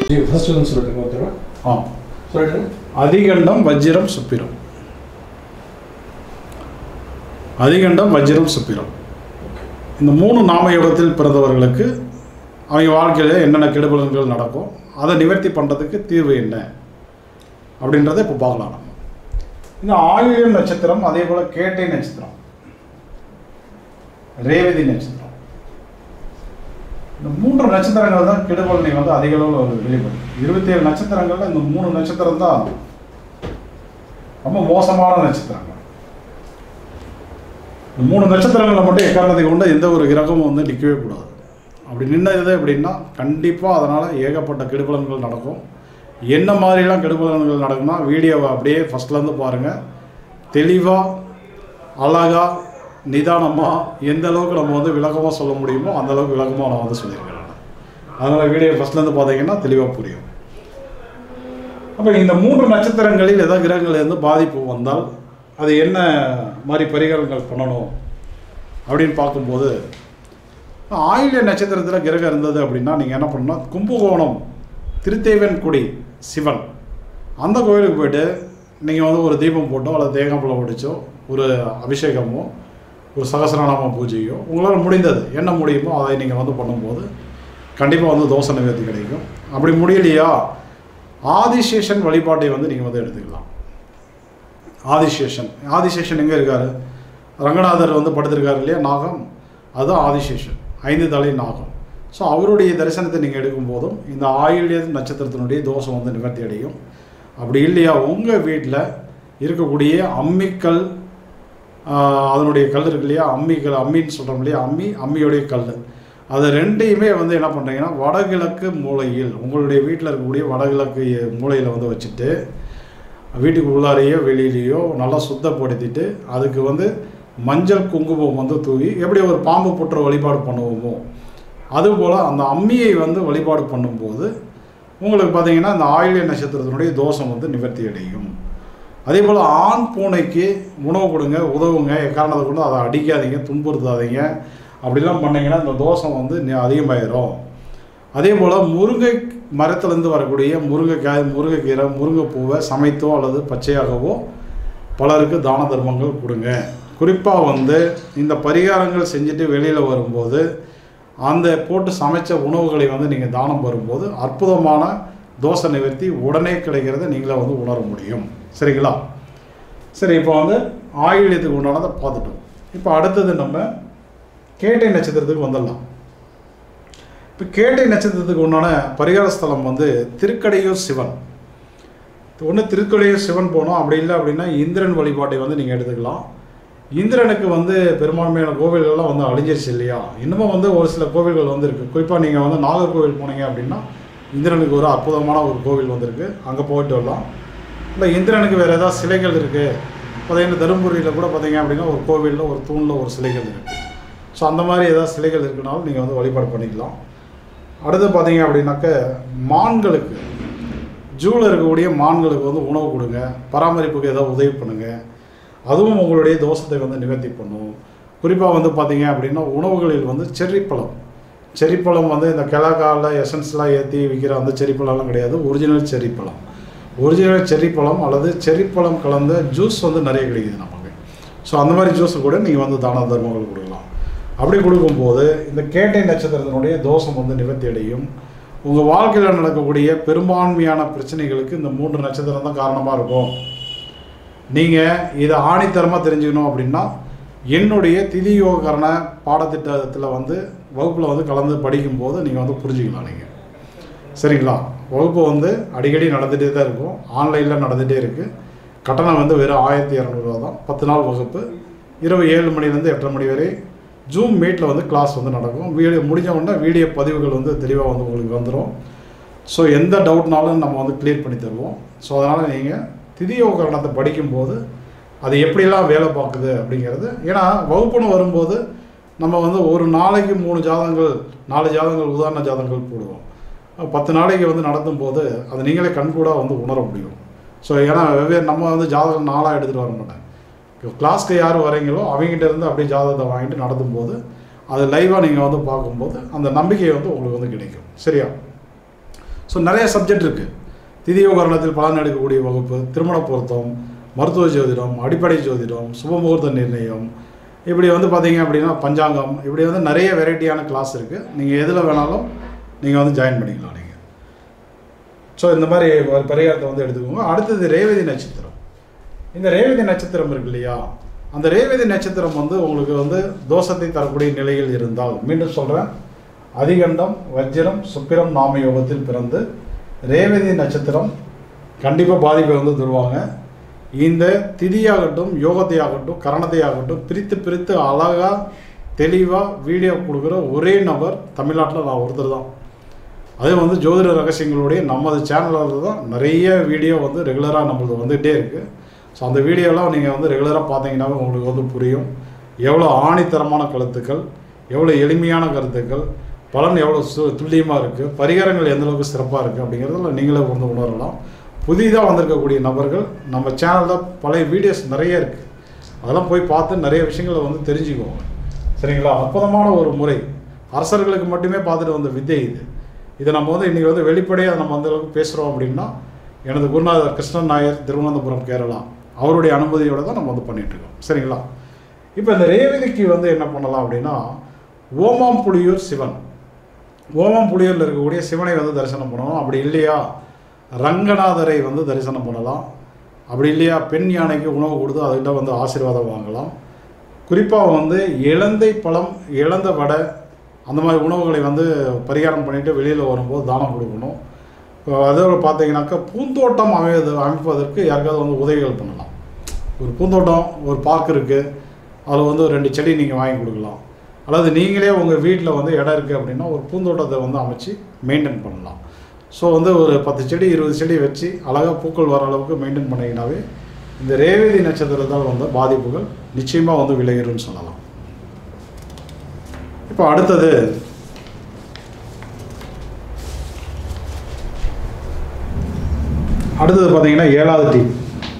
First one சொல்லிட்டு ஓகேவா? சொல்லிட்டு அதிகண்டம் வஜ்ரம் சுப்பிரம். அதிகண்டம் வஜ்ரம் சுப்பிரம் இந்த 3 நாமயோகத்தில் பிறந்தவர்களுக்கு அவங்க வாழ்க்கையில் என்னென்ன கெடுபலன்கள் நடக்கும், அதை நிவர்த்தி பண்ணுறதுக்கு தீர்வு என்ன அப்படின்றத இப்போ பார்க்கலாம். நம்ம இந்த ஆயில்யம் நட்சத்திரம், அதே போல் கேட்டை நட்சத்திரம், ரேவதி நட்சத்திரம், இந்த 3 நட்சத்திரங்கள் தான் கெடுபலனை வந்து அதிக அளவில் வெளிப்படும். 27 நட்சத்திரங்கள்ல இந்த 3 நட்சத்திரம் தான் ரொம்ப மோசமான நட்சத்திரங்கள். இந்த 3 நட்சத்திரங்களை மட்டும் எக்காரணத்தை கொண்டு எந்த ஒரு கிரகமும் வந்து நிற்கவே கூடாது. அப்படி நின்னது அப்படின்னா கண்டிப்பாக அதனால் ஏகப்பட்ட கெடுபலன்கள் நடக்கும். என்ன மாதிரிலாம் கெடுபலன்கள் நடக்கும்னா வீடியோவை அப்படியே ஃபஸ்ட்லேருந்து பாருங்கள். தெளிவாக அழகாக நிதானமாக எந்த அளவுக்கு நம்ம வந்து விளக்கமாக சொல்ல முடியுமோ அந்த அளவுக்கு விளக்கமாக நான் வந்து சொல்லியிருக்கிறேன். அதனால் வீடியோ ஃபஸ்ட்லேருந்து பார்த்தீங்கன்னா தெளிவாக புரியும். அப்போ இந்த 3 நட்சத்திரங்களில் ஏதாவது கிரகங்கள்லேருந்து பாதிப்பு வந்தால் அது என்ன மாதிரி பரிகாரங்கள் பண்ணணும் அப்படின்னு பார்க்கும்போது, ஆயில்ய நட்சத்திரத்தில் கிரகம் இருந்தது அப்படின்னா நீங்கள் என்ன பண்ணணும்னா, கும்பகோணம் திருத்தேவன்குடி சிவன் அந்த கோயிலுக்கு போய்ட்டு நீங்கள் வந்து ஒரு தீபம் போட்டோ அல்லது தேங்காய் பழம் ஒடிச்சோ ஒரு அபிஷேகமோ ஒரு சகசிரநாம பூஜையோ உங்களால் முடிந்தது என்ன முடியுமோ அதை நீங்கள் வந்து பண்ணும்போது கண்டிப்பாக வந்து தோஷ நிவர்த்தி கிடைக்கும். அப்படி முடியலையா ஆதிசேஷன் வழிபாட்டை வந்து நீங்கள் வந்து எடுத்துக்கலாம். ஆதிசேஷன் எங்கே இருக்கார்? ரங்கநாதர் வந்து படுத்திருக்காரு இல்லையா, நாகம், அதுதான் ஆதிசேஷன், 5 தலை நாகம். ஸோ அவருடைய தரிசனத்தை நீங்கள் எடுக்கும்போதும் இந்த ஆயில்ய நட்சத்திரத்தினுடைய தோஷம் வந்து நிவர்த்தி அடையும். அப்படி இல்லையா உங்கள் வீட்டில் இருக்கக்கூடிய அம்மிக்கல், அதனுடைய கல் இருக்கு இல்லையா, அம்மின்னு சொல்கிறோம் இல்லையா, அம்மியோடைய கல், அது ரெண்டையுமே வந்து என்ன பண்ணுறீங்கன்னா வடகிழக்கு மூலையில் உங்களுடைய வீட்டில் இருக்கக்கூடிய வடகிழக்கு மூலையில் வந்து வச்சுட்டு வீட்டுக்கு உள்ளாரையோ வெளியிலையோ நல்லா சுத்தப்படுத்திட்டு அதுக்கு வந்து மஞ்சள் குங்குமம் வந்து தூவி எப்படி ஒரு பாம்பு புற்ற வழிபாடு பண்ணுவோமோ அதுபோல் அந்த அம்மியை வந்து வழிபாடு பண்ணும்போது உங்களுக்கு பார்த்தீங்கன்னா இந்த ஆயில்ய நட்சத்திரத்தினுடைய தோஷம் வந்து நிவர்த்தி அடையும். அதே போல் ஆண் பூனைக்கு உணவு கொடுங்க, உதவுங்க, எக்காரணத்தை கொண்டு அதை அடிக்காதீங்க, துன்புறுத்தாதீங்க. அப்படிலாம் பண்ணிங்கன்னா இந்த தோஷம் வந்து அதிகமாயிரும். அதே போல் முருங்கை மரத்துலேருந்து வரக்கூடிய முருங்கைக்கீரை, முருங்கைப்பூவை சமைத்தோ அல்லது பச்சையாகவோ பலருக்கு தான தர்மங்கள் கொடுங்க. குறிப்பாக வந்து இந்த பரிகாரங்கள் செஞ்சுட்டு வெளியில் வரும்போது அந்த போட்டு சமைச்ச உணவுகளை வந்து நீங்கள் தானம் வரும்போது அற்புதமான தோஷ நிவர்த்தி உடனே கிடைக்கிறத நீங்களே வந்து உணர முடியும். சரிங்களா? சரி, இப்போ வந்து ஆயில்யத்துக்கு உண்டானதை பார்த்துட்டோம். இப்போ அடுத்தது நம்ம கேட்டை நட்சத்திரத்துக்கு வந்துடலாம். இப்போ கேட்டை நட்சத்திரத்துக்கு உண்டான பரிகார ஸ்தலம் வந்து திருக்கடையூர் சிவன். ஒன்று திருக்கடையூர் சிவன் போனோம், அப்படி இல்லை அப்படின்னா இந்திரன் வழிபாட்டை வந்து நீங்கள் எடுத்துக்கலாம். இந்திரனுக்கு வந்து பெரும்பான்மையான கோவில்கள்லாம் வந்து அழிஞ்சிருச்சு இல்லையா, இன்னமும் வந்து ஒரு சில கோவில்கள் வந்து இருக்குது. குறிப்பாக நீங்கள் வந்து நாகர்கோவில் போனீங்க அப்படின்னா இந்திரனுக்கு ஒரு அற்புதமான ஒரு கோவில் வந்துருக்கு, அங்கே போயிட்டு வரலாம். இல்லை இந்திரனுக்கு வேறு ஏதாவது சிலைகள் இருக்குது பார்த்தீங்கன்னா தருமபுரியில் கூட பார்த்தீங்க அப்படின்னா ஒரு கோவிலில் ஒரு தூணில் ஒரு சிலைகள் இருக்குது. ஸோ அந்த மாதிரி ஏதாவது சிலைகள் இருக்குனாலும் நீங்கள் வந்து வழிபாடு பண்ணிக்கலாம். அடுத்து பார்த்தீங்க அப்படின்னாக்க மான்களுக்கு, ஜூவில் இருக்கக்கூடிய மான்களுக்கு வந்து உணவு கொடுங்க, பராமரிப்புக்கு ஏதாவது உதவி பண்ணுங்கள். அதுவும் உங்களுடைய தோஷத்தை வந்து நிவர்த்தி பண்ணும். குறிப்பாக வந்து பார்த்தீங்க அப்படின்னா உணவுகளில் வந்து செர்ரிப்பழம் வந்து இந்த கிழக்கால எசன்ஸ்லாம் ஏற்றி விற்கிற அந்த செர்ரிப்பழம்லாம் கிடையாது, ஒரிஜினல் செர்ரிப்பழம் அல்லது செர்ரிப்பழம் கலந்த ஜூஸ் வந்து நிறைய கிடைக்குது நமக்கு. ஸோ அந்த மாதிரி ஜூஸு கூட நீங்கள் வந்து தான தர்மங்கள் கொடுக்கலாம். அப்படி கொடுக்கும்போது இந்த கேட்டை நட்சத்திரத்தினுடைய தோஷம் வந்து நிவர்த்தி அடையும். உங்கள் வாழ்க்கையில் நடக்கக்கூடிய பெரும்பான்மையான பிரச்சனைகளுக்கு இந்த 3 நட்சத்திரம் தான் காரணமாக இருக்கும். நீங்கள் இதை ஆணித்தரமாக தெரிஞ்சுக்கணும் அப்படின்னா என்னுடைய திதி யோககரண பாடத்திட்டத்தில் வந்து வகுப்பில் வந்து கலந்து படிக்கும்போது நீங்கள் வந்து புரிஞ்சுக்கலாம். நீங்கள் சரிங்களா? வகுப்பு வந்து அடிக்கடி நடந்துகிட்டே தான் இருக்கும், ஆன்லைனில் நடந்துகிட்டே இருக்குது. கட்டணம் வந்து வெறும் 1200 ரூபா தான். 10 நாள் வகுப்பு, இரவு 7 மணிலேருந்து 8:30 மணி வரை ஜூம் மீட்டில் வந்து கிளாஸ் வந்து நடக்கும். வீடியோ முடிஞ்ச உடனே வீடியோ பதிவுகள் வந்து தெளிவாக வந்து உங்களுக்கு வந்துடும். ஸோ எந்த டவுட்னாலும் நம்ம வந்து கிளியர் பண்ணி தருவோம். ஸோ அதனால் நீங்கள் திதியோகரணத்தை படிக்கும்போது அது எப்படிலாம் வேலை பார்க்குது அப்படிங்கிறது, ஏன்னா வகுப்புன்னு வரும்போது நம்ம வந்து ஒரு நாளைக்கு 3 ஜாதகங்கள் 4 ஜாதகங்கள் உதாரண ஜாதகங்கள் போடுவோம். 10 நாளைக்கு வந்து நடத்தும் போது அதை நீங்களே கண்கூடாக வந்து உணர முடியும். ஸோ ஏன்னா வெவ்வேறு நம்ம வந்து ஜாதகம் 4 எடுத்துகிட்டு வர மாட்டேன். கிளாஸ்க்கு யார் வரீங்களோ அவங்ககிட்ட இருந்து அப்படியே ஜாதகத்தை வாங்கிட்டு நடத்தும் போது அது லைவாக நீங்கள் வந்து பார்க்கும்போது அந்த நம்பிக்கை வந்து உங்களுக்கு வந்து கிடைக்கும். சரியா? ஸோ நிறைய சப்ஜெக்ட் இருக்குது. திதியோகரணத்தில் பலன் எடுக்கக்கூடிய வகுப்பு, திருமண பொருத்தம், மருத்துவ ஜோதிடம், அடிப்படை ஜோதிடம், சுபமுகூர்த்த நிர்ணயம், இப்படி வந்து பார்த்தீங்க அப்படின்னா பஞ்சாங்கம், இப்படி வந்து நிறைய வெரைட்டியான கிளாஸ் இருக்குது. நீங்கள் எதில் வேணாலும் நீங்கள் வந்து ஜாயின் பண்ணிக்கலாம் நீங்கள். ஸோ இந்த மாதிரி ஒரு பரிகாரத்தை வந்து எடுத்துக்கோங்க. அடுத்தது ரேவதி நட்சத்திரம். இந்த ரேவதி நட்சத்திரம் இருக்கு இல்லையா, அந்த ரேவதி நட்சத்திரம் வந்து உங்களுக்கு வந்து தோஷத்தை தரக்கூடிய நிலையில் இருந்தால், மீண்டும் சொல்கிறேன், அதிகண்டம், வஜ்ரம், சுக்கிரம் நாம யோகத்தில் பிறந்து ரேவதி நட்சத்திரம் கண்டிப்பாக பாதிப்பை வந்து தருவாங்க. இந்த திதியாகட்டும், யோகத்தையாகட்டும், கரணத்தையாகட்டும் பிரித்து அழகாக தெளிவாக வீடியோ கொடுக்குற ஒரே நபர் தமிழ்நாட்டில் நான் ஒருத்தர் தான். அதே வந்து ஜோதிட ரகசியங்களுடைய நமது சேனலில் தான் நிறைய வீடியோ வந்து ரெகுலராக நம்மளுக்கு வந்துகிட்டே இருக்குது. ஸோ அந்த வீடியோலாம் நீங்கள் வந்து ரெகுலராக பார்த்தீங்கன்னாவே உங்களுக்கு வந்து புரியும் எவ்வளோ ஆணித்தரமான கருத்துக்கள், எவ்வளோ எளிமையான கருத்துக்கள், பலன் எவ்வளோ துல்லியமாக இருக்குது, பரிகாரங்கள் எந்தளவுக்கு சிறப்பாக இருக்குது அப்படிங்கிறதுல நீங்களே வந்து உணரலாம். புதிதாக வந்திருக்கக்கூடிய நபர்கள் நம்ம சேனலில் பழைய வீடியோஸ் நிறைய இருக்குது, அதெல்லாம் போய் பார்த்து நிறைய விஷயங்களை வந்து தெரிஞ்சுக்குவோங்க. சரிங்களா? அற்புதமான ஒரு முறை, அரசர்களுக்கு மட்டுமே பார்த்துட்டு வந்த வித்தை இது. இதை நம்ம வந்து இன்றைக்கி வந்து வெளிப்படையாக நம்ம அந்தளவுக்கு பேசுகிறோம் அப்படின்னா எனது குருநாதர் கிருஷ்ணன் நாயர், திருவனந்தபுரம், கேரளா, அவருடைய அனுமதியோடு தான் நம்ம வந்து பண்ணிகிட்ருக்கோம். சரிங்களா? இப்போ இந்த ரேவதிக்கு வந்து என்ன பண்ணலாம் அப்படின்னா, ஓமாம்புலியூர் சிவன், ஓமாம்புலியூரில் இருக்கக்கூடிய சிவனை வந்து தரிசனம் பண்ணணும். அப்படி இல்லையா ரங்கநாதரை வந்து தரிசனம் பண்ணலாம். அப்படி இல்லையா பெண் யானைக்கு உணவு கொடுத்து அதுகிட்ட வந்து ஆசீர்வாதம் வாங்கலாம். குறிப்பாக வந்து இலந்தை பழம், இழந்த வடை, அந்த மாதிரி உணவுகளை வந்து பரிகாரம் பண்ணிவிட்டு வெளியில் வரும்போது தானம் கொடுக்கணும். அதோடு பார்த்தீங்கன்னாக்கா பூந்தோட்டம் அமைப்பதற்கு யாருக்காவது வந்து உதவிகள் பண்ணலாம். ஒரு பூந்தோட்டம், ஒரு பார்க் இருக்குது, அதில் வந்து 2 செடி நீங்கள் வாங்கி கொடுக்கலாம். அல்லது நீங்களே உங்கள் வீட்டில் வந்து இடம் இருக்குது அப்படின்னா ஒரு பூந்தோட்டத்தை வந்து அமைச்சு மெயின்டைன் பண்ணலாம். ஸோ வந்து ஒரு 10 செடி 20 செடி வச்சு அழகாக பூக்கள் வர அளவுக்கு மெயின்டைன் பண்ணிங்கனாவே இந்த ரேவதி நட்சத்திரத்தால் வந்து பாதிப்புகள் நிச்சயமாக வந்து விலகிடும்னு சொல்லலாம். இப்போ அடுத்தது பார்த்தீங்கன்னா 7வது டீம்.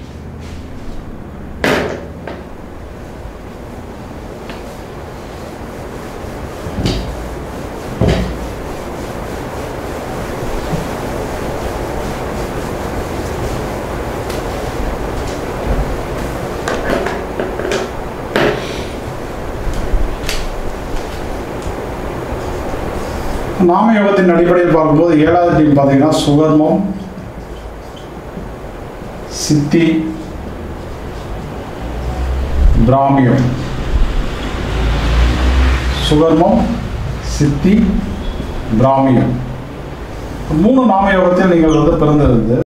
நாமயோகத்தின் அடிப்படையில் பார்க்கும்போது 7வது டீம் பார்த்தீங்கன்னா சுகர்மம், சித்தி, பிராமியம். சுகர்மம், சித்தி, பிராமியம் 3 நாமயோகத்தில் நீங்கள் வந்து பிறந்திருந்து